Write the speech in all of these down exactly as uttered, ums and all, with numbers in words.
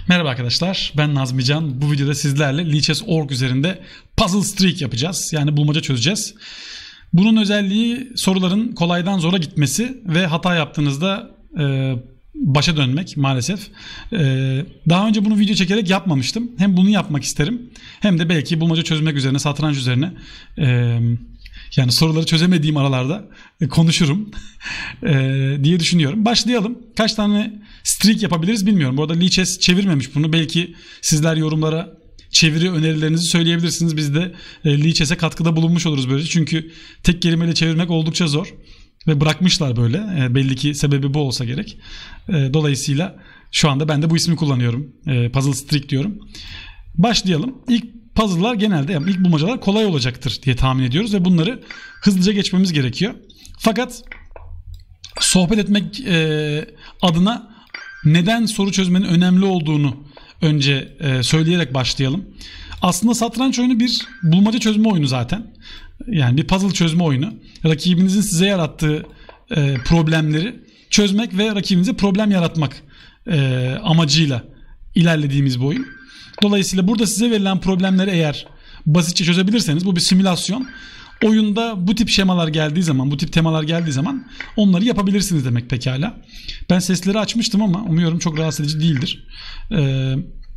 Merhaba arkadaşlar, ben Nazmi Can. Bu videoda sizlerle Lichess nokta org üzerinde Puzzle Streak yapacağız. Yani bulmaca çözeceğiz. Bunun özelliği soruların kolaydan zora gitmesi ve hata yaptığınızda e, başa dönmek maalesef. E, daha önce bunu video çekerek yapmamıştım. Hem bunu yapmak isterim hem de belki bulmaca çözmek üzerine, satranç üzerine e, yani soruları çözemediğim aralarda e, konuşurum e, diye düşünüyorum. Başlayalım. Kaç tane streak yapabiliriz bilmiyorum. Bu arada Lichess çevirmemiş bunu. Belki sizler yorumlara çeviri önerilerinizi söyleyebilirsiniz. Biz de e, Lichess'e katkıda bulunmuş oluruz böylece. Çünkü tek kelimeyle çevirmek oldukça zor. Ve bırakmışlar böyle. E, belli ki sebebi bu olsa gerek. E, dolayısıyla şu anda ben de bu ismi kullanıyorum. E, Puzzle Streak diyorum. Başlayalım. İlk puzzle'lar genelde, yani ilk bulmacalar kolay olacaktır diye tahmin ediyoruz. Ve bunları hızlıca geçmemiz gerekiyor. Fakat sohbet etmek e, adına neden soru çözmenin önemli olduğunu önce e, söyleyerek başlayalım. Aslında satranç oyunu bir bulmaca çözme oyunu zaten. Yani bir puzzle çözme oyunu. Rakibinizin size yarattığı e, problemleri çözmek ve rakibinize problem yaratmak e, amacıyla ilerlediğimiz bir oyun. Dolayısıyla burada size verilen problemleri eğer basitçe çözebilirseniz, bu bir simülasyon. Oyunda bu tip şemalar geldiği zaman, bu tip temalar geldiği zaman onları yapabilirsiniz demek pekala. Ben sesleri açmıştım ama umuyorum çok rahatsız edici değildir. Ee,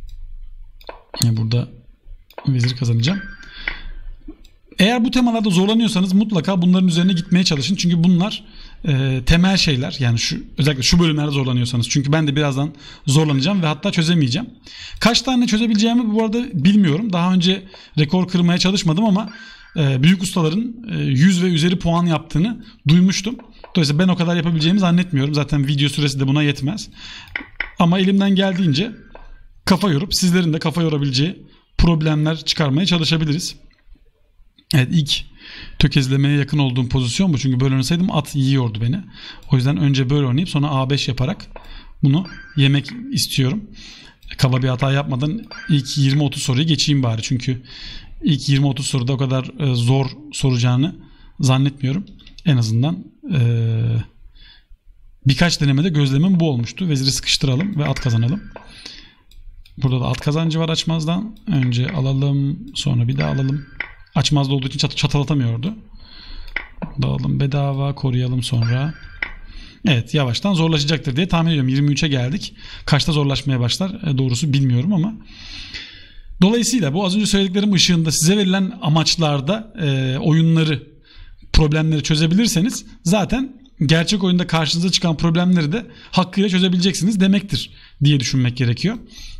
burada vezir kazanacağım. Eğer bu temalarda zorlanıyorsanız mutlaka bunların üzerine gitmeye çalışın. Çünkü bunlar e, temel şeyler. Yani şu, özellikle şu bölümlerde zorlanıyorsanız. Çünkü ben de birazdan zorlanacağım ve hatta çözemeyeceğim. Kaç tane çözebileceğimi bu arada bilmiyorum. Daha önce rekor kırmaya çalışmadım ama e, büyük ustaların e, yüz ve üzeri puan yaptığını duymuştum. Dolayısıyla ben o kadar yapabileceğimi zannetmiyorum. Zaten video süresi de buna yetmez. Ama elimden geldiğince kafa yorup sizlerin de kafa yorabileceği problemler çıkarmaya çalışabiliriz. Evet, ilk tökezlemeye yakın olduğum pozisyon bu. Çünkü böyle oynasaydım at yiyordu beni. O yüzden önce böyle oynayıp sonra A beş yaparak bunu yemek istiyorum. Kaba bir hata yapmadan ilk yirmi otuz soruyu geçeyim bari. Çünkü ilk yirmi otuz soruda o kadar zor soracağını zannetmiyorum. En azından ee, birkaç denemede gözlemim bu olmuştu. Veziri sıkıştıralım ve at kazanalım. Burada da at kazancı var açmazdan. Önce alalım, sonra bir daha alalım. Açmazda olduğu için çat çatal atamıyordu. Dağılım bedava, koruyalım sonra. Evet, yavaştan zorlaşacaktır diye tahmin ediyorum. yirmi üçe geldik. Kaçta zorlaşmaya başlar e, doğrusu bilmiyorum ama. Dolayısıyla bu az önce söylediklerim ışığında size verilen amaçlarda e, oyunları, problemleri çözebilirseniz zaten gerçek oyunda karşınıza çıkan problemleri de hakkıyla çözebileceksiniz demektir diye düşünmek gerekiyor.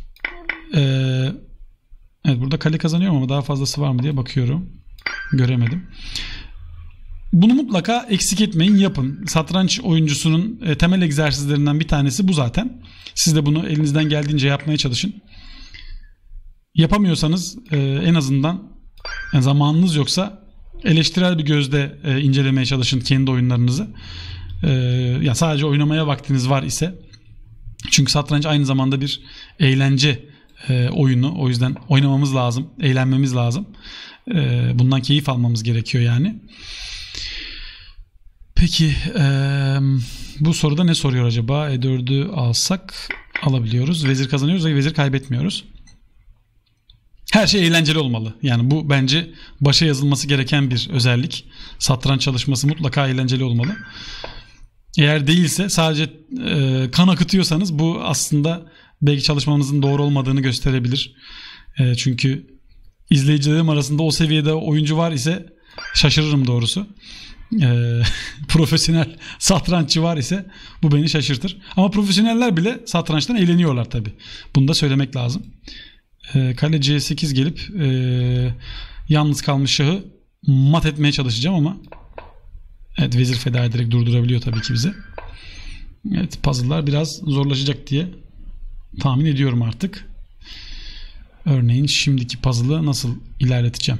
Eee Evet, burada kale kazanıyorum ama daha fazlası var mı diye bakıyorum. Göremedim. Bunu mutlaka eksik etmeyin, yapın. Satranç oyuncusunun e, temel egzersizlerinden bir tanesi bu zaten. Siz de bunu elinizden geldiğince yapmaya çalışın. Yapamıyorsanız e, en azından yani zamanınız yoksa eleştirel bir gözle e, incelemeye çalışın kendi oyunlarınızı. E, ya sadece oynamaya vaktiniz var ise. Çünkü satranç aynı zamanda bir eğlence E, oyunu. O yüzden oynamamız lazım. Eğlenmemiz lazım. E, bundan keyif almamız gerekiyor yani. Peki e, bu soruda ne soruyor acaba? E dördü alsak alabiliyoruz. Vezir kazanıyoruz ve vezir kaybetmiyoruz. Her şey eğlenceli olmalı. Yani bu bence başa yazılması gereken bir özellik. Satranç çalışması mutlaka eğlenceli olmalı. Eğer değilse sadece e, kan akıtıyorsanız bu aslında belki çalışmanızın doğru olmadığını gösterebilir. E, çünkü izleyicilerim arasında o seviyede oyuncu var ise şaşırırım doğrusu. E, profesyonel satranççı var ise bu beni şaşırtır. Ama profesyoneller bile satrançtan eğleniyorlar tabii. Bunu da söylemek lazım. E, kale C sekiz gelip e, yalnız kalmış şahı mat etmeye çalışacağım ama evet, vezir feda ederek durdurabiliyor tabii ki bizi. Evet, puzzle'lar biraz zorlaşacak diye tahmin ediyorum artık. Örneğin şimdiki puzzle'ı nasıl ilerleteceğim?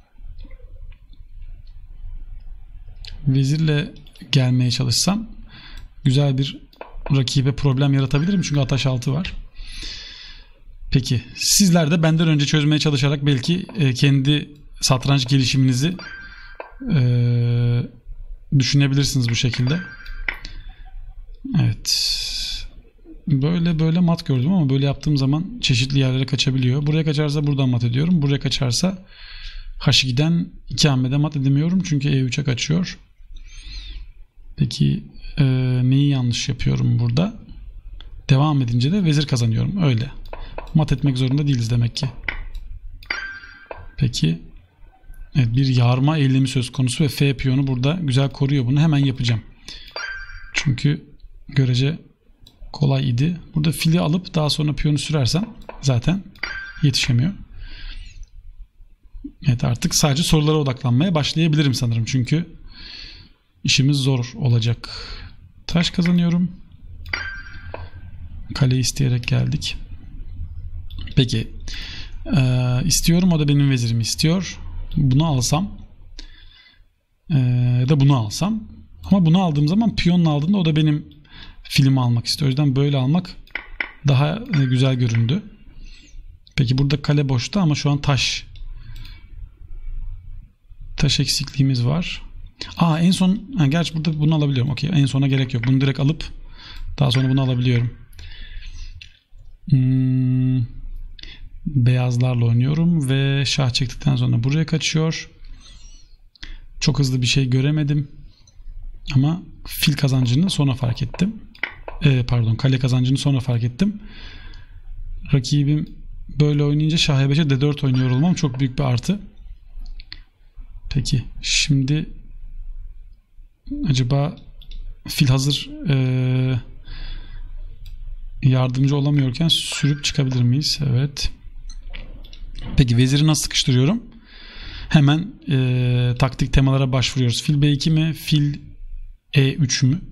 Vezirle gelmeye çalışsam güzel bir rakibe problem yaratabilirim. Çünkü ataş altı var. Peki sizler de benden önce çözmeye çalışarak belki kendi satranç gelişiminizi e, düşünebilirsiniz bu şekilde. Evet. böyle böyle mat gördüm ama böyle yaptığım zaman çeşitli yerlere kaçabiliyor. Buraya kaçarsa buradan mat ediyorum. Buraya kaçarsa H iki'den iki hamlede mat edemiyorum. Çünkü E üç'e kaçıyor. Peki e, neyi yanlış yapıyorum burada? Devam edince de vezir kazanıyorum. Öyle. Mat etmek zorunda değiliz demek ki. Peki. Evet, bir yarma eğilimi söz konusu ve F piyonu burada güzel koruyor bunu. Hemen yapacağım. Çünkü görece kolay idi. Burada fili alıp daha sonra piyonu sürersem zaten yetişemiyor. Evet, artık sadece sorulara odaklanmaya başlayabilirim sanırım. Çünkü işimiz zor olacak. Taş kazanıyorum. Kale isteyerek geldik. Peki. Ee, istiyorum. O da benim vezirimi istiyor. Bunu alsam ee, ya da bunu alsam. Ama bunu aldığım zaman piyonla aldığımda o da benim filmi almak istiyor. O yüzden böyle almak daha güzel göründü. Peki burada kale boşta ama şu an taş. Taş eksikliğimiz var. Aa en son, ha, gerçi burada bunu alabiliyorum. Okey, en sona gerek yok. Bunu direkt alıp daha sonra bunu alabiliyorum. Hmm, beyazlarla oynuyorum ve şah çektikten sonra buraya kaçıyor. Çok hızlı bir şey göremedim. Ama fil kazancını sonra fark ettim. Ee, pardon, kale kazancını sonra fark ettim. Rakibim böyle oynayınca şah E beş'e D dört oynuyor olmam çok büyük bir artı. Peki şimdi acaba fil hazır ee, yardımcı olamıyorken sürüp çıkabilir miyiz? Evet. Peki veziri nasıl sıkıştırıyorum? Hemen ee, taktik temalara başvuruyoruz. Fil B iki mi? Fil E üç mü?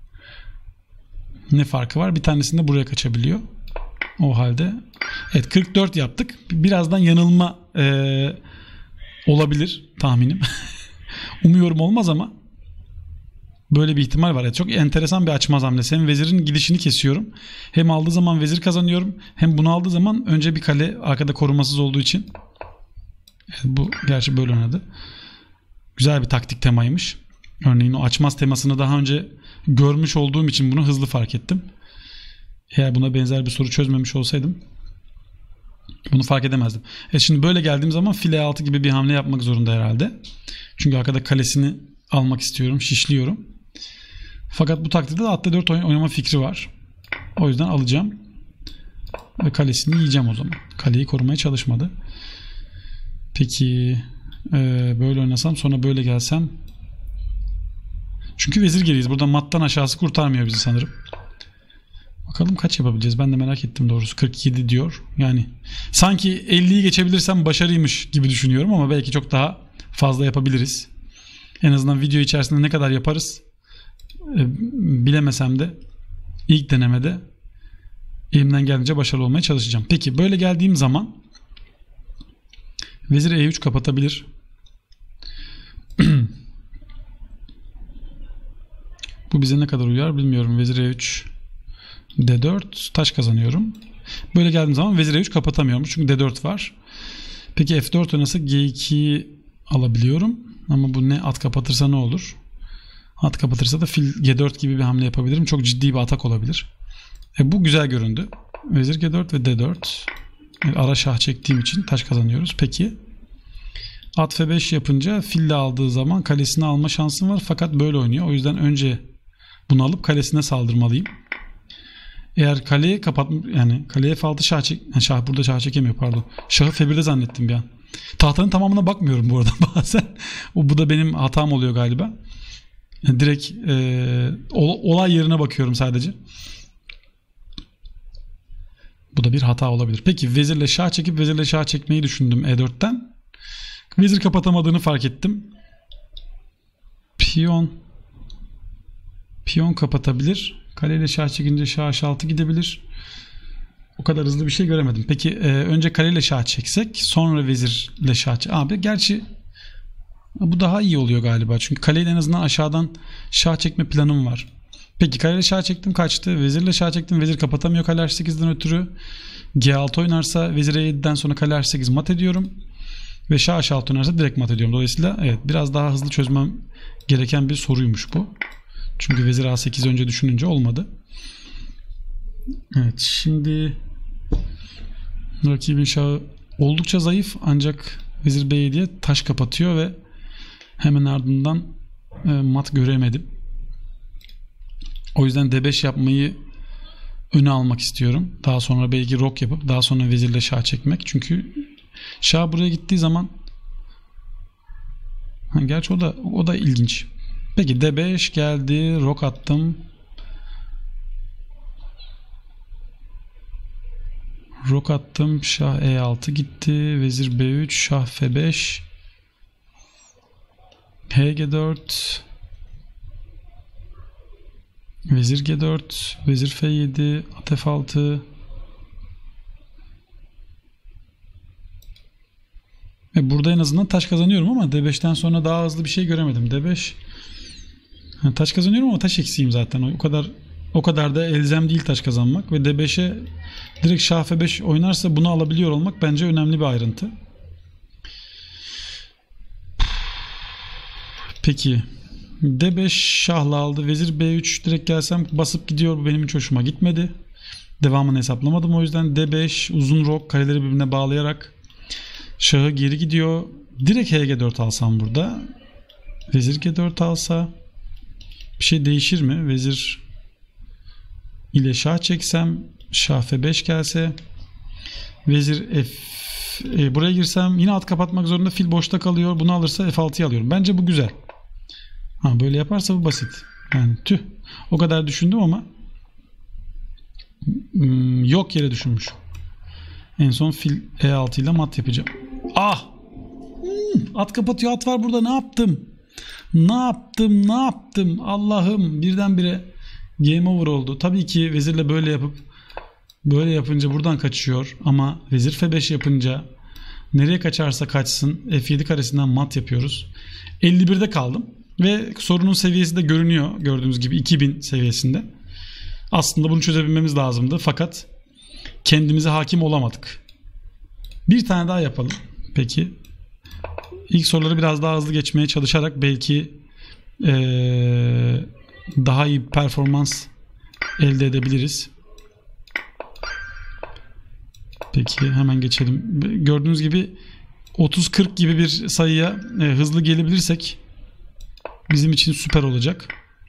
Ne farkı var? Bir tanesinde buraya kaçabiliyor. O halde evet, kırk dört yaptık. Birazdan yanılma ee, olabilir tahminim. Umuyorum olmaz ama böyle bir ihtimal var. Evet, çok enteresan bir açmaz hamlesi. Hem vezirin gidişini kesiyorum. Hem aldığı zaman vezir kazanıyorum. Hem bunu aldığı zaman önce bir kale arkada korumasız olduğu için. Evet, bu gerçi böyle oynadı. Güzel bir taktik temaymış. Örneğin o açmaz temasını daha önce görmüş olduğum için bunu hızlı fark ettim. Eğer buna benzer bir soru çözmemiş olsaydım bunu fark edemezdim. Evet, şimdi böyle geldiğim zaman file altı gibi bir hamle yapmak zorunda herhalde. Çünkü arkada kalesini almak istiyorum. Şişliyorum. Fakat bu takdirde de atla dört oynama fikri var. O yüzden alacağım. Ve kalesini yiyeceğim o zaman. Kaleyi korumaya çalışmadı. Peki e, böyle oynasam sonra böyle gelsem. Çünkü vezir geriyiz. Burada mattan aşağısı kurtarmıyor bizi sanırım. Bakalım kaç yapabileceğiz. Ben de merak ettim doğrusu. kırk yedi diyor. Yani sanki elliyi geçebilirsem başarıymış gibi düşünüyorum ama belki çok daha fazla yapabiliriz. En azından video içerisinde ne kadar yaparız e, bilemesem de ilk denemede elimden geldiğince başarılı olmaya çalışacağım. Peki böyle geldiğim zaman vezir E üç kapatabilir. Bu bize ne kadar uyar bilmiyorum. Vezir E üç D dört taş kazanıyorum. Böyle geldiğim zaman vezir E üç kapatamıyorum. Çünkü D dört var. Peki F dört oynasa G iki'yi alabiliyorum. Ama bu ne? At kapatırsa ne olur? At kapatırsa da fil G dört gibi bir hamle yapabilirim. Çok ciddi bir atak olabilir. E, bu güzel göründü. Vezir G dört ve D dört. E, ara şah çektiğim için taş kazanıyoruz. Peki. At F beş yapınca fille aldığı zaman kalesini alma şansım var. Fakat böyle oynuyor. O yüzden önce bunu alıp kalesine saldırmalıyım. Eğer kaleyi kapat, yani kaleye F altı şah çek, yani şah burada şah çekemiyor pardon. Şahı F bir'de zannettim bir an. Tahtanın tamamına bakmıyorum bu arada bazen. O, bu da benim hatam oluyor galiba. Yani direkt e, olay yerine bakıyorum sadece. Bu da bir hata olabilir. Peki vezirle şah çekip vezirle şah çekmeyi düşündüm E dört'ten. Vezir kapatamadığını fark ettim. Piyon Piyon kapatabilir. Kaleyle şah çekince şah H altı gidebilir. O kadar hızlı bir şey göremedim. Peki e, önce kaleyle şah çeksek sonra vezirle şah çek. Abi gerçi bu daha iyi oluyor galiba. Çünkü kaleyle en azından aşağıdan şah çekme planım var. Peki kaleyle şah çektim kaçtı. Vezirle şah çektim. Vezir kapatamıyor kale H sekiz'den ötürü. G altı oynarsa vezir E yedi'den sonra kale H sekiz mat ediyorum. Ve şah H altı oynarsa direkt mat ediyorum. Dolayısıyla evet biraz daha hızlı çözmem gereken bir soruymuş bu. Çünkü vezir A sekiz önce düşününce olmadı. Evet, şimdi rakibin şahı oldukça zayıf ancak vezir B yediye taş kapatıyor ve hemen ardından e, mat göremedim. O yüzden D beş yapmayı öne almak istiyorum. Daha sonra belki rok yapıp daha sonra vezirle şah çekmek. Çünkü şah buraya gittiği zaman ha, gerçi o da o da ilginç. Peki D beş geldi. Rok attım. Rok attım. Şah E altı gitti. Vezir B üç. Şah F beş. H G dört. Vezir G dört. Vezir F yedi. At F altı. Ve burada en azından taş kazanıyorum ama D beşten sonra daha hızlı bir şey göremedim. D beş yani taş kazanıyorum ama taş eksiğim zaten. O kadar o kadar da elzem değil taş kazanmak ve D beşe direkt şah F beş oynarsa bunu alabiliyor olmak bence önemli bir ayrıntı. Peki D beş şahla aldı. Vezir B üç direkt gelsem basıp gidiyor. Bu benim hiç hoşuma gitmedi. Devamını hesaplamadım. O yüzden D beş uzun rok kareleri birbirine bağlayarak şahı geri gidiyor. Direkt H G dört alsam burada. Vezir G dört alsa bir şey değişir mi? Vezir ile şah çeksem, şah F beş gelse, vezir F e, buraya girsem yine at kapatmak zorunda, fil boşta kalıyor. Bunu alırsa F altıyı alıyorum. Bence bu güzel. Ha, böyle yaparsa bu basit. Yani tüh. O kadar düşündüm ama hmm, yok yere düşünmüşüm. En son fil E altı ile mat yapacağım. Ah! Hmm, at kapatıyor. At var burada. Ne yaptım? Ne yaptım? Ne yaptım? Allah'ım, birdenbire game over oldu. Tabii ki vezirle böyle yapıp böyle yapınca buradan kaçıyor ama vezir F beş yapınca nereye kaçarsa kaçsın F yedi karesinden mat yapıyoruz. elli birde kaldım ve sorunun seviyesi de görünüyor. Gördüğünüz gibi iki bin seviyesinde. Aslında bunu çözebilmemiz lazımdı fakat kendimize hakim olamadık. Bir tane daha yapalım. Peki. İlk soruları biraz daha hızlı geçmeye çalışarak belki ee, daha iyi bir performans elde edebiliriz. Peki hemen geçelim. Gördüğünüz gibi otuz kırk gibi bir sayıya e, hızlı gelebilirsek bizim için süper olacak.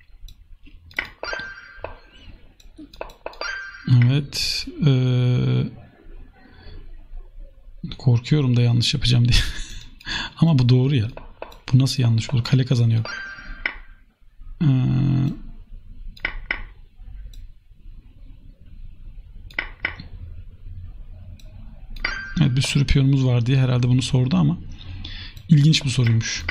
Evet. E, korkuyorum da yanlış yapacağım diye. Ama bu doğru ya. Bu nasıl yanlış olur? Kale kazanıyor. Eee Evet, bir sürü piyonumuz var diye herhalde bunu sordu ama ilginç bir soruymuş.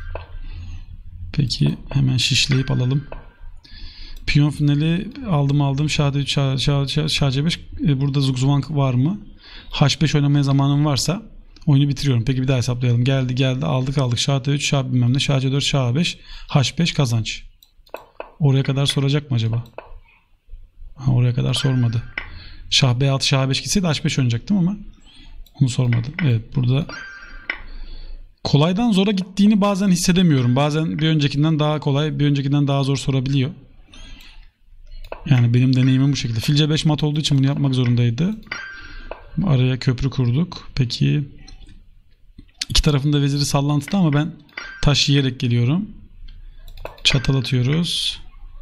Peki hemen şişleyip alalım. Piyon finali aldım aldım. Şah D üç, Şah, Şah, Şah, Şah C beş. E, burada Zugzwang var mı? H beş oynamaya zamanım varsa oyunu bitiriyorum. Peki bir daha hesaplayalım. Geldi geldi aldık aldık. Şah D üç, Şah bilmem ne. Şah C dört, Şah A beş. H beş kazanç. Oraya kadar soracak mı acaba? Ha, oraya kadar sormadı. Şah B altı, Şah A beş gitseydi H beş oynayacaktım ama onu sormadı. Evet, burada kolaydan zora gittiğini bazen hissedemiyorum. Bazen bir öncekinden daha kolay, bir öncekinden daha zor sorabiliyor. Yani benim deneyimim bu şekilde. Fil C beş mat olduğu için bunu yapmak zorundaydı. Araya köprü kurduk. Peki iki tarafında veziri sallantıda ama ben taş yiyerek geliyorum. Çatal atıyoruz.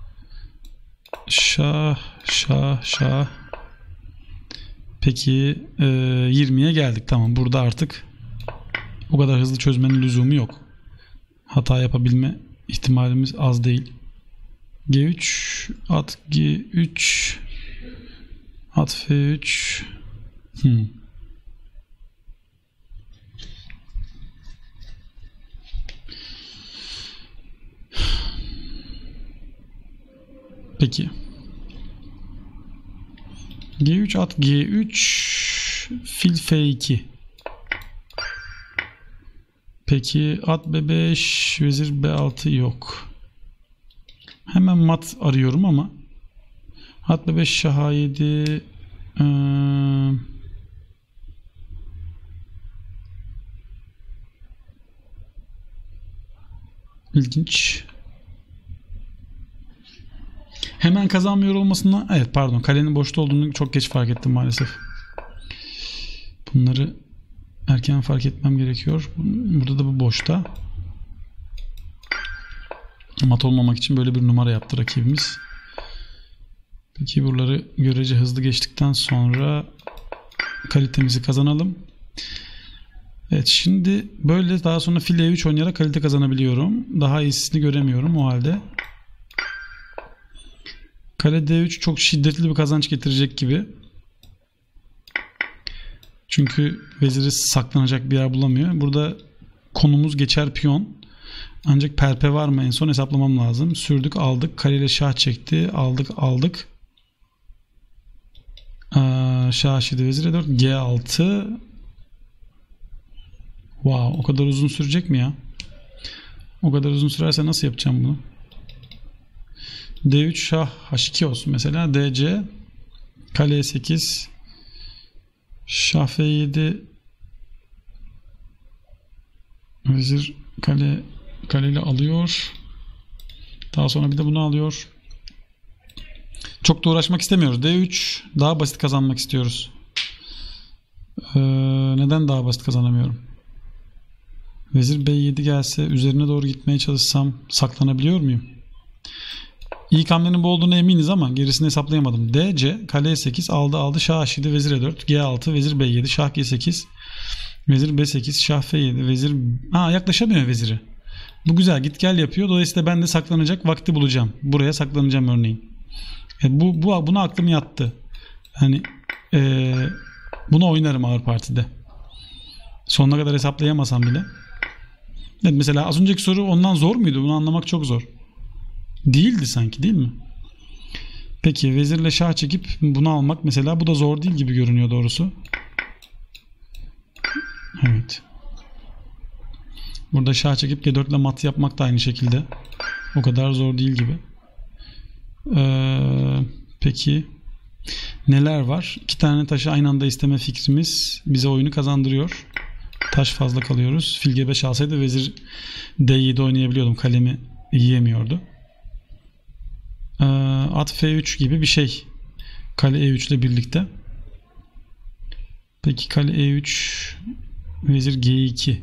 Şah, şah, şah. Peki e, yirmiye geldik. Tamam, burada artık o kadar hızlı çözmenin lüzumu yok. Hata yapabilme ihtimalimiz az değil. G üç, at G üç, at F üç. Hmm. Peki. G üç, at G üç, fil F iki. Peki at B beş, vezir B altı yok. Hemen mat arıyorum ama at B beş, şah A yedi. Ee, ilginç. Hemen kazanmıyor olmasına, evet pardon, kalenin boşta olduğunu çok geç fark ettim maalesef. Bunları erken fark etmem gerekiyor. Burada da bu boşta. Mat olmamak için böyle bir numara yaptı rakibimiz. Peki buraları görece hızlı geçtikten sonra kalitemizi kazanalım. Evet, şimdi böyle daha sonra fil e üç oynayarak kalite kazanabiliyorum. Daha iyisini göremiyorum o halde. Kale d üç çok şiddetli bir kazanç getirecek gibi. Çünkü veziri saklanacak bir yer bulamıyor. Burada konumuz geçer piyon. Ancak perpe var mı en son hesaplamam lazım. Sürdük, aldık. Kale ile şah çekti. Aldık aldık. Ee, şah şidi vezir e dört. G altı. Wow, o kadar uzun sürecek mi ya? O kadar uzun sürerse nasıl yapacağım bunu? d üç şah h iki olsun mesela. dc kale e sekiz şah f yedi vezir kale kaleyle alıyor. Daha sonra bir de bunu alıyor. Çok da uğraşmak istemiyoruz. d üç daha basit kazanmak istiyoruz. Ee, neden daha basit kazanamıyorum? Vezir b yedi gelse üzerine doğru gitmeye çalışsam saklanabiliyor muyum? İlk hamlenin bu olduğuna eminiz ama gerisini hesaplayamadım. dc kale e sekiz aldı aldı şah h yedi vezir e dört g altı vezir b yedi şah g sekiz vezir b sekiz şah f yedi vezir ha yaklaşamıyor veziri. Bu güzel, git gel yapıyor. Dolayısıyla ben de saklanacak vakti bulacağım. Buraya saklanacağım örneğin. E bu, bu buna aklım yattı. Hani e, bunu oynarım ağır partide. Sonuna kadar hesaplayamasam bile. Evet, mesela az önceki soru ondan zor muydu? Bunu anlamak çok zor. Değildi sanki, değil mi? Peki vezirle şah çekip bunu almak mesela, bu da zor değil gibi görünüyor doğrusu. Evet. Burada şah çekip g dört ile mat yapmak da aynı şekilde. O kadar zor değil gibi. Ee, peki neler var? İki tane taşı aynı anda isteme fikrimiz bize oyunu kazandırıyor. Taş fazla kalıyoruz. Fil g beş alsaydı vezir d yedi oynayabiliyordum. Kalemi yiyemiyordu. Ee, at f üç gibi bir şey. Kale e üç ile birlikte. Peki kale e üç vezir g iki.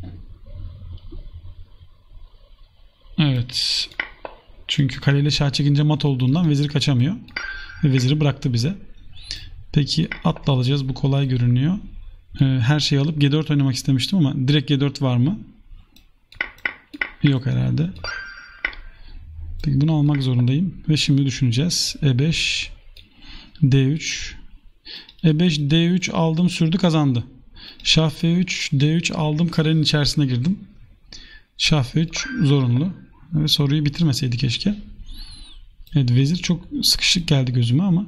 Evet. Çünkü kaleyle şah çekince mat olduğundan vezir kaçamıyor. Ve veziri bıraktı bize. Peki atla alacağız. Bu kolay görünüyor. Ee, her şeyi alıp g dört oynamak istemiştim ama direkt g dört var mı? Yok herhalde. Peki bunu almak zorundayım. Ve şimdi düşüneceğiz. e beş d üç e beş d üç aldım, sürdü, kazandı. Şah f üç d üç aldım, karenin içerisine girdim. Şah f üç zorunlu. Ve soruyu bitirmeseydi keşke. Evet, vezir çok sıkışık geldi gözüme ama.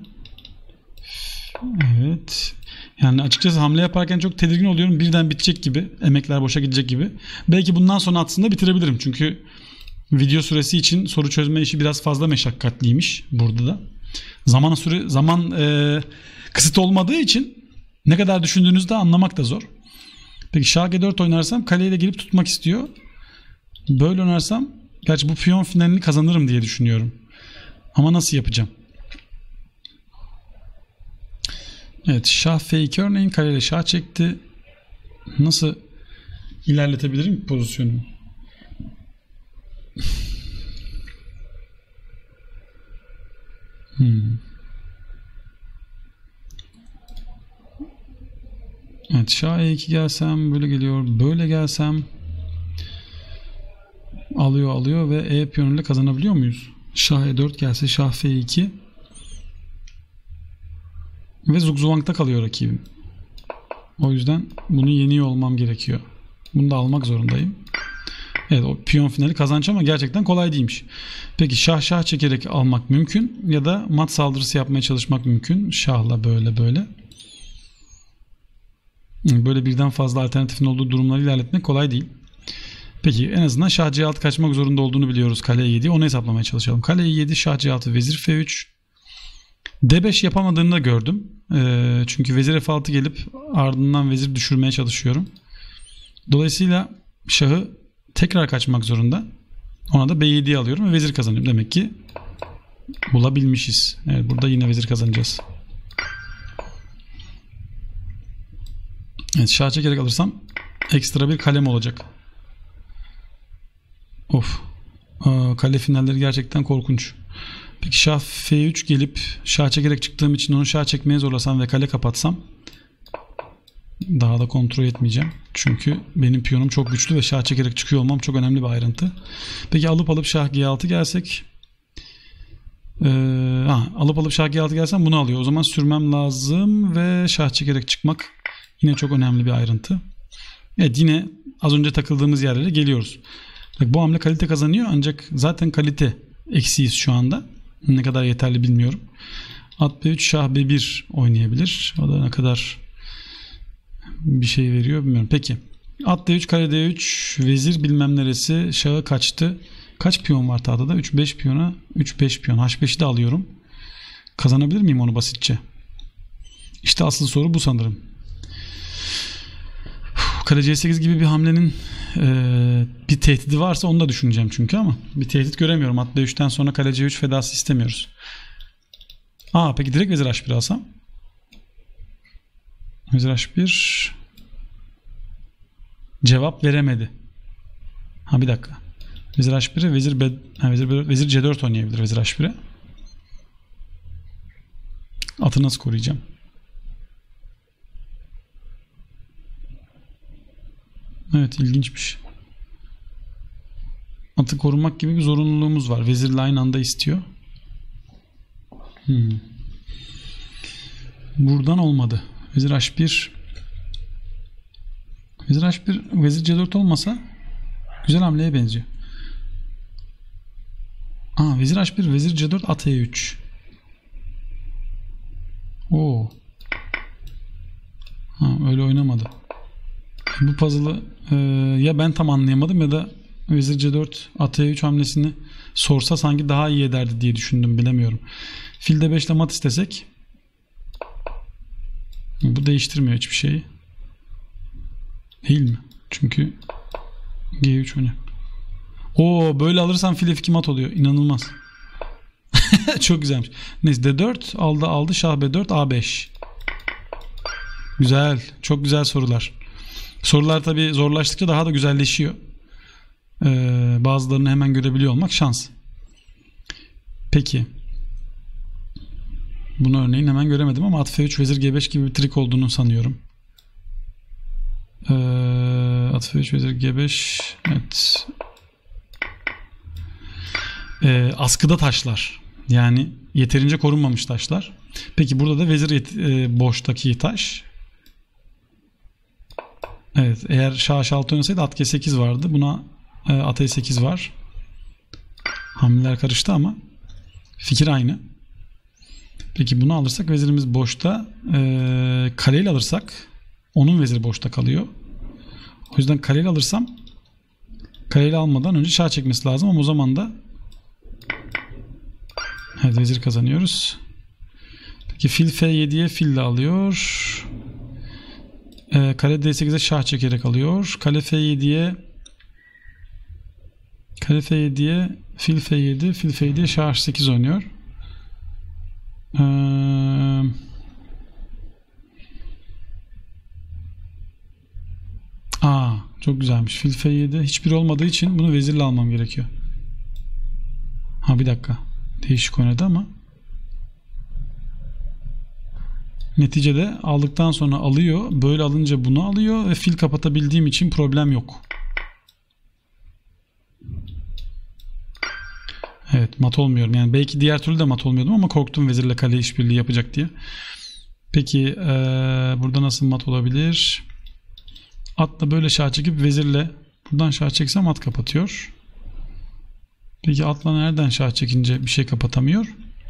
Evet. Yani açıkçası hamle yaparken çok tedirgin oluyorum. Birden bitecek gibi. Emekler boşa gidecek gibi. Belki bundan sonra aslında bitirebilirim. Çünkü video süresi için soru çözme işi biraz fazla meşakkatliymiş burada da. Zaman süre zaman e, kısıt olmadığı için ne kadar düşündüğünüzü de anlamak da zor. Peki şah g dört oynarsam kaleyle gelip tutmak istiyor. Böyle oynarsam gerçi bu piyon finalini kazanırım diye düşünüyorum. Ama nasıl yapacağım? Evet, şah f iki örneğin kaleyle şah çekti. Nasıl ilerletebilirim pozisyonumu? Hmm. Evet, şah e iki gelsem böyle geliyor. Böyle gelsem alıyor alıyor ve e piyonuyla kazanabiliyor muyuz? Şah e dört gelse şah f iki ve zugzwang'da kalıyor rakibim. O yüzden bunu yeniyor olmam gerekiyor. Bunu da almak zorundayım. Evet, o piyon finali kazanç ama gerçekten kolay değilmiş. Peki şah şah çekerek almak mümkün ya da mat saldırısı yapmaya çalışmak mümkün. Şahla böyle böyle. Böyle birden fazla alternatifin olduğu durumları ilerletmek kolay değil. Peki en azından şah c altı kaçmak zorunda olduğunu biliyoruz. Kale e yedi, onu hesaplamaya çalışalım. Kale e yedi, şah c altı, vezir f üç. d beş yapamadığını da gördüm. Ee, çünkü vezir f altı gelip ardından vezir düşürmeye çalışıyorum. Dolayısıyla şahı tekrar kaçmak zorunda. Ona da b yedi'yi alıyorum ve vezir kazanıyorum. Demek ki bulabilmişiz. Evet, burada yine vezir kazanacağız. Evet, şah çekerek alırsam ekstra bir kalem olacak. Of. Aa, kale finalleri gerçekten korkunç. Peki şah F üç gelip şah çekerek çıktığım için onu şah çekmeye zorlasam ve kale kapatsam daha da kontrol etmeyeceğim. Çünkü benim piyonum çok güçlü ve şah çekerek çıkıyor olmam çok önemli bir ayrıntı. Peki alıp alıp şah G altı gelsek ee, ha, alıp alıp şah G altı gelsem bunu alıyor. O zaman sürmem lazım ve şah çekerek çıkmak yine çok önemli bir ayrıntı. Evet, yine az önce takıldığımız yerlere geliyoruz. Bak, bu hamle kalite kazanıyor ancak zaten kalite eksiyiz şu anda. Ne kadar yeterli bilmiyorum. At B üç, şah B bir oynayabilir. O da ne kadar bir şey veriyor bilmiyorum. Peki. At D üç, kale D üç, vezir bilmem neresi, şahı kaçtı. Kaç piyon var tahtada? üç beş piyona, üç beş piyon. H beşi de alıyorum. Kazanabilir miyim onu basitçe? İşte asıl soru bu sanırım. Kale C sekiz gibi bir hamlenin e, bir tehdidi varsa onu da düşüneceğim çünkü ama bir tehdit göremiyorum. At D üçten sonra kale C üç fedası istemiyoruz. Aa, peki direkt vezir H bir alsam? Vezir H bir cevap veremedi. Ha, bir dakika. Vezir H bir'e vezir, B, ha, vezir, vezir C dört oynayabilir vezir H bir'e. Atı nasıl koruyacağım? Evet, ilginçmiş. Atı korumak gibi bir zorunluluğumuz var. Vezirle aynı anda istiyor. Hmm. Buradan olmadı. Vezir H bir Vezir H bir vezir C dört olmasa güzel hamleye benziyor. Aa, vezir H bir vezir C dört at E üç. Oo. Ha, öyle oynamadı. Bu puzzle'ı e, ya ben tam anlayamadım ya da vezir C dört at E üç hamlesini sorsa sanki daha iyi ederdi diye düşündüm, bilemiyorum. Fil D beş ile mat istesek bu değiştirmiyor hiçbir şeyi. Değil mi? Çünkü G üç oynuyor. Oo, böyle alırsam fil F iki mat oluyor. İnanılmaz. Çok güzelmiş. Neyse, D dört aldı aldı, şah B dört, A beş. Güzel. Çok güzel sorular. Sorular tabii zorlaştıkça daha da güzelleşiyor. Ee, bazılarını hemen görebiliyor olmak şans. Peki. Bunu örneğin hemen göremedim ama at F üç vezir G beş gibi bir trik olduğunu sanıyorum. Ee, at F üç vezir G beş. Evet. Ee, askıda taşlar. Yani yeterince korunmamış taşlar. Peki burada da vezir e, boştaki taş. Evet, eğer şah H altı oynasaydı at G sekiz vardı. Buna e, at E sekiz var. Hamleler karıştı ama fikir aynı. Peki bunu alırsak vezirimiz boşta. E, kaleyle alırsak onun veziri boşta kalıyor. O yüzden kaleyle alırsam kaleyle almadan önce şah çekmesi lazım ama o zaman da evet, vezir kazanıyoruz. Peki fil F yediye fil de alıyor. Ee, kale D sekize şah çekerek alıyor. Kale F yediye kale F yediye fil F yedi, fil F yediye şah H sekiz oynuyor. Ee, aa, çok güzelmiş. Fil F yedi hiçbir olmadığı için bunu vezirle almam gerekiyor. Ha, bir dakika. Değişik oynadı ama neticede aldıktan sonra alıyor. Böyle alınca bunu alıyor ve fil kapatabildiğim için problem yok. Evet, mat olmuyorum. Yani belki diğer türlü de mat olmuyordum ama korktum vezirle kale işbirliği yapacak diye. Peki ee, burada nasıl mat olabilir? Atla böyle şah çekip vezirle buradan şah çeksem at kapatıyor. Peki atla nereden şah çekince bir şey kapatamıyor?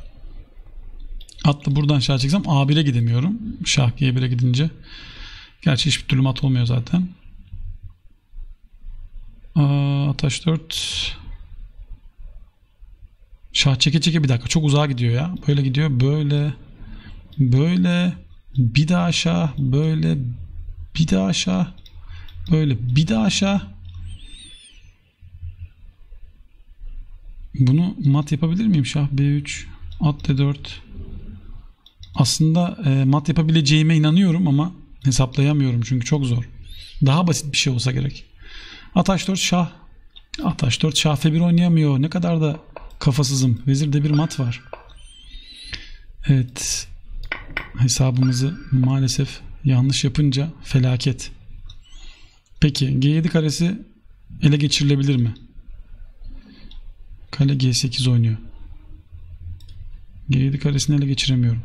Atla buradan şah çeksem A bir'e gidemiyorum. Şah G bir'e gidince. Gerçi hiçbir türlü mat olmuyor zaten. Aa, at H dört. Şah çeke çeke bir dakika. Çok uzağa gidiyor ya. Böyle gidiyor. Böyle. Böyle. Bir daha şah. Böyle. Bir daha şah. Böyle. Bir daha şah. Bunu mat yapabilir miyim? Şah B üç, at D dört. Aslında e, mat yapabileceğime inanıyorum ama hesaplayamıyorum çünkü çok zor. Daha basit bir şey olsa gerek. At H dört şah. At H dört şah F bir oynayamıyor. Ne kadar da kafasızım. Vezir D bir mat var. Evet. Hesabımızı maalesef yanlış yapınca felaket. Peki G yedi karesi ele geçirilebilir mi? Kale G sekiz oynuyor. G yedi karesini ele geçiremiyorum.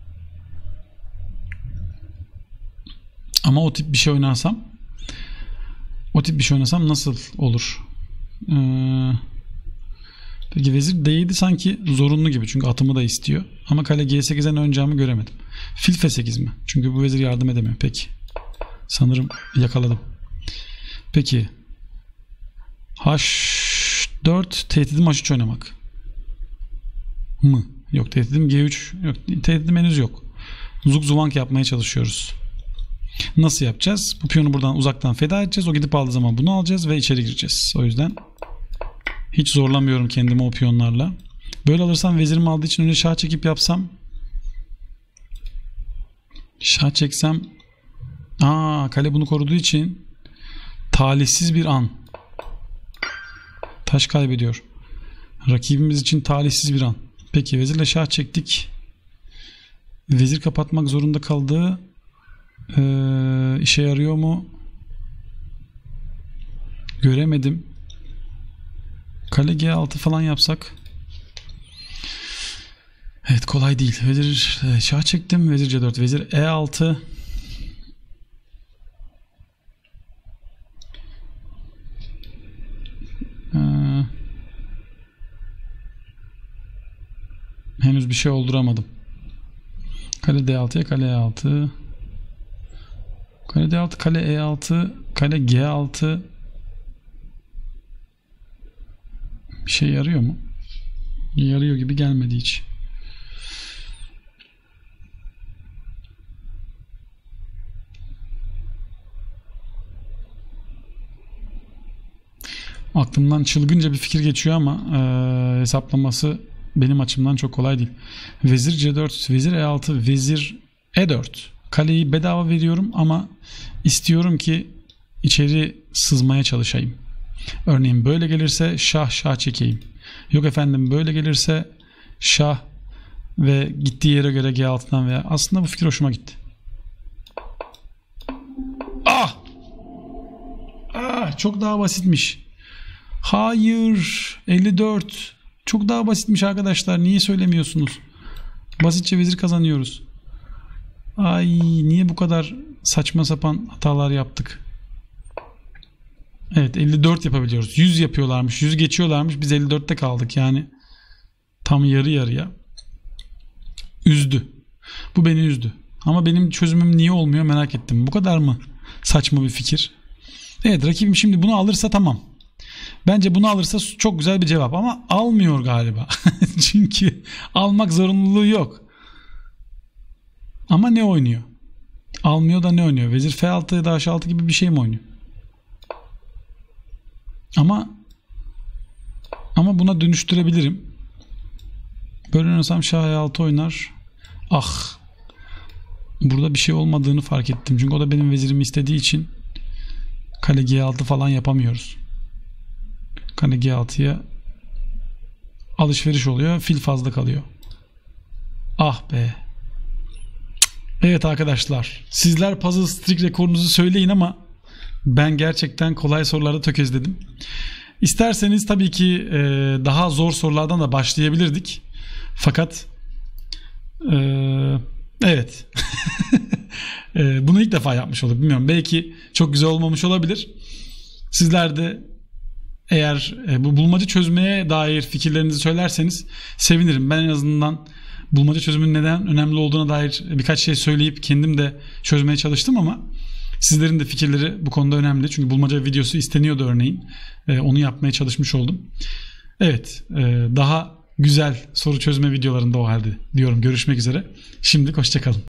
Ama o tip bir şey oynarsam o tip bir şey oynasam nasıl olur? Ee, peki vezir D yedi sanki zorunlu gibi çünkü atımı da istiyor. Ama kale G sekiz'e ne oynayacağımı göremedim. Fil F sekiz mi? Çünkü bu vezir yardım edemiyor. Peki. Sanırım yakaladım. Peki. H dört tehdidim H üç oynamak mı? Yok tehdidim G üç. Yok tehdidim henüz yok. Zugzwang yapmaya çalışıyoruz. Nasıl yapacağız? Bu piyonu buradan uzaktan feda edeceğiz. O gidip aldığı zaman bunu alacağız ve içeri gireceğiz. O yüzden hiç zorlamıyorum kendimi o piyonlarla. Böyle alırsam vezirimi aldığı için öyle şah çekip yapsam, şah çeksem, aa kale bunu koruduğu için talihsiz bir an. Taş kaybediyor. Rakibimiz için talihsiz bir an. Peki vezirle şah çektik. Vezir kapatmak zorunda kaldığı Ee, işe yarıyor mu? Göremedim. Kale G altı falan yapsak. Evet kolay değil. Vezir şah çektim. Vezir C dört. Vezir E altı. Ee, henüz bir şey olduramadım. Kale D altı'ya kale E altı. Kale D altı, kale E altı, kale G altı. Bir şey yarıyor mu? Yarıyor gibi gelmedi hiç. Aklımdan çılgınca bir fikir geçiyor ama e, hesaplaması benim açımdan çok kolay değil. Vezir C dört, vezir E altı, vezir E dört. Kaleyi bedava veriyorum ama istiyorum ki içeri sızmaya çalışayım. Örneğin böyle gelirse şah şah çekeyim. Yok efendim böyle gelirse şah ve gittiği yere göre G altı'dan veya aslında bu fikir hoşuma gitti. Ah! Ah çok daha basitmiş. Hayır elli dört. Çok daha basitmiş arkadaşlar. Niye söylemiyorsunuz? Basitçe vezir kazanıyoruz. Ay niye bu kadar saçma sapan hatalar yaptık? Evet elli dört yapabiliyoruz. yüz yapıyorlarmış. yüz geçiyorlarmış. Biz elli dörtte kaldık. Yani tam yarı yarıya. Üzdü. Bu beni üzdü. Ama benim çözümüm niye olmuyor merak ettim. Bu kadar mı saçma bir fikir? Evet rakibim şimdi bunu alırsa tamam. Bence bunu alırsa çok güzel bir cevap ama almıyor galiba. Çünkü almak zorunluluğu yok. Ama ne oynuyor? Almıyor da ne oynuyor? Vezir F altı ya da H altı gibi bir şey mi oynuyor? Ama ama buna dönüştürebilirim. Böyle oynasam şah E altı oynar. Ah. Burada bir şey olmadığını fark ettim. Çünkü o da benim vezirimi istediği için kale G altı falan yapamıyoruz. Kale G altı'ya alışveriş oluyor. Fil fazla kalıyor. Ah be. Evet arkadaşlar. Sizler puzzle streak rekorunuzu söyleyin ama ben gerçekten kolay sorularda tökezledim. İsterseniz tabii ki e, daha zor sorulardan da başlayabilirdik. Fakat e, evet. e, bunu ilk defa yapmış olduk. Bilmiyorum. Belki çok güzel olmamış olabilir. Sizler de eğer e, bu bulmaca çözmeye dair fikirlerinizi söylerseniz sevinirim. Ben en azından bulmaca çözümün neden önemli olduğuna dair birkaç şey söyleyip kendim de çözmeye çalıştım ama sizlerin de fikirleri bu konuda önemli. Çünkü bulmaca videosu isteniyordu örneğin. E, onu yapmaya çalışmış oldum. Evet. E, daha güzel soru çözme videolarında o halde diyorum. Görüşmek üzere. Şimdilik hoşça kalın.